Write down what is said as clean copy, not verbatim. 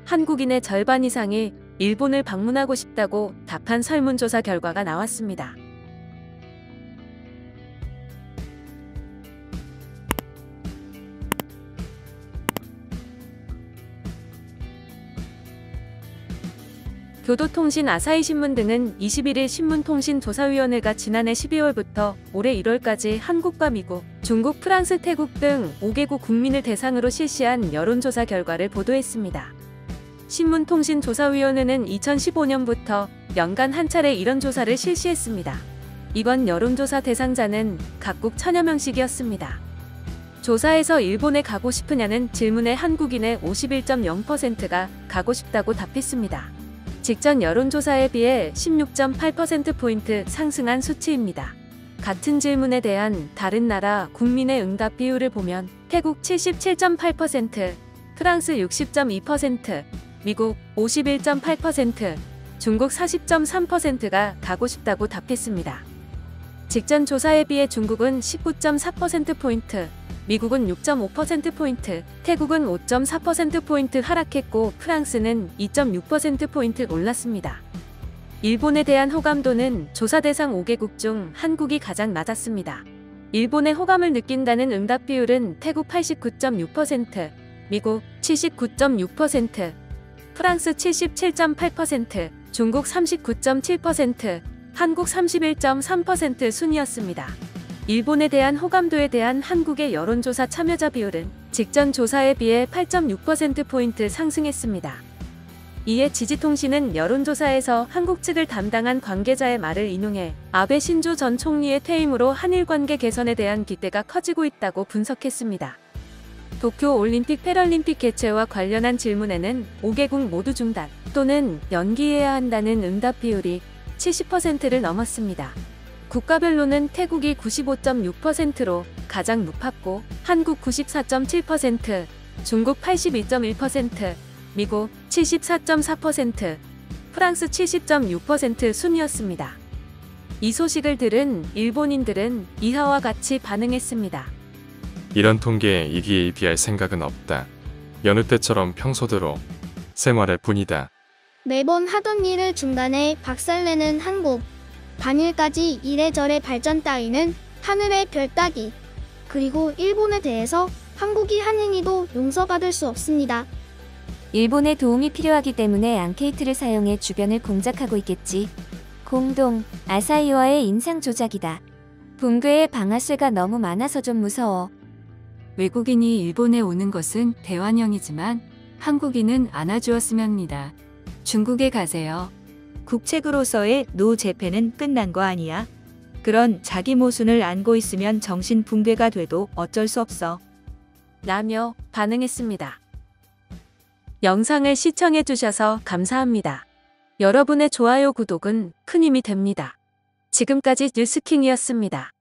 한국인의 절반 이상이 일본을 방문하고 싶다고 답한 설문조사 결과가 나왔습니다. 교도통신 아사히신문 등은 21일 신문통신조사위원회가 지난해 12월부터 올해 1월까지 한국과 미국, 중국, 프랑스, 태국 등 5개국 국민을 대상으로 실시한 여론조사 결과를 보도했습니다. 신문통신조사위원회는 2015년부터 연간 한 차례 이런 조사를 실시했습니다. 이번 여론조사 대상자는 각국 1000여 명씩이었습니다. 조사에서 일본에 가고 싶으냐는 질문에 한국인의 51.0%가 가고 싶다고 답했습니다. 직전 여론조사에 비해 16.8%포인트 상승한 수치입니다. 같은 질문에 대한 다른 나라 국민의 응답 비율을 보면 태국 77.8%, 프랑스 60.2%, 미국 51.8%, 중국 40.3%가 가고 싶다고 답했습니다. 직전 조사에 비해 중국은 19.4%포인트, 미국은 6.5%포인트, 태국은 5.4%포인트 하락했고 프랑스는 2.6%포인트 올랐습니다. 일본에 대한 호감도는 조사 대상 5개국 중 한국이 가장 낮았습니다. 일본의 호감을 느낀다는 응답 비율은 태국 89.6%, 미국 79.6%, 프랑스 77.8%, 중국 39.7%, 한국 31.3% 순이었습니다. 일본에 대한 호감도에 대한 한국의 여론조사 참여자 비율은 직전 조사에 비해 8.6%포인트 상승했습니다. 이에 지지통신은 여론조사에서 한국 측을 담당한 관계자의 말을 인용해 아베 신조 전 총리의 퇴임으로 한일 관계 개선에 대한 기대가 커지고 있다고 분석했습니다. 도쿄 올림픽 패럴림픽 개최와 관련한 질문에는 5개국 모두 중단 또는 연기해야 한다는 응답 비율이 70%를 넘었습니다. 국가별로는 태국이 95.6%로 가장 높았고 한국 94.7%, 중국 82.1%, 미국 74.4%, 프랑스 70.6% 순이었습니다. 이 소식을 들은 일본인들은 이하와 같이 반응했습니다. 이런 통계에 이기일비할 생각은 없다. 여느 때처럼 평소대로 생활할 뿐이다. 매번 하던 일을 중단해 박살내는 한국. 반일까지 이래저래 발전 따위는 하늘의 별 따기. 그리고 일본에 대해서 한국이 한 행위도 용서받을 수 없습니다. 일본의 도움이 필요하기 때문에 앙케이트를 사용해 주변을 공작하고 있겠지. 공동, 아사히와의 인상 조작이다. 붕괴의 방아쇠가 너무 많아서 좀 무서워. 외국인이 일본에 오는 것은 대환영이지만 한국인은 안아주었으면 합니다. 중국에 가세요. 국책으로서의 노 재팬은 끝난 거 아니야? 그런 자기 모순을 안고 있으면 정신 붕괴가 돼도 어쩔 수 없어. 라며 반응했습니다. 영상을 시청해주셔서 감사합니다. 여러분의 좋아요, 구독은 큰 힘이 됩니다. 지금까지 뉴스킹이었습니다.